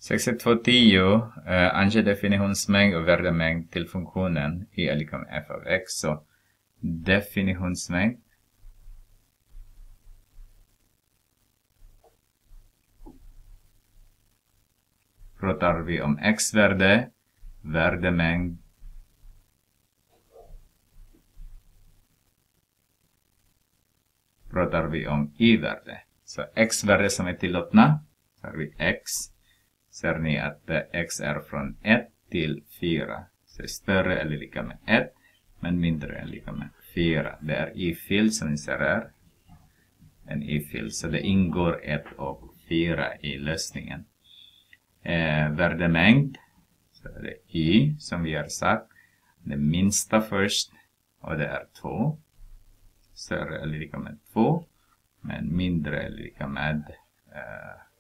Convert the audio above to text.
6210 ange definitionsmängd och värdemängd till funktionen y är lika med f av x. Så definitionsmängd pratar vi om x-värde, värdemängd pratar vi om y-värde. Så x-värde som är tillåtna, så har vi x. Ser ni att x är från 1 till 4. Så större eller lika med 1, men mindre än lika med 4. Det är y-fil som ni ser här. En y-fil, så det ingår 1 och 4 i lösningen. Värdemängd, så är det y som vi har sagt. Det minsta först, och det är 2. Större eller lika med 2, men mindre eller lika med